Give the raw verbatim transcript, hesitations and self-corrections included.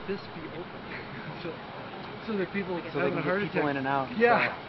this be open? so, so that people so having they a can heart get people attack. in and out. Yeah.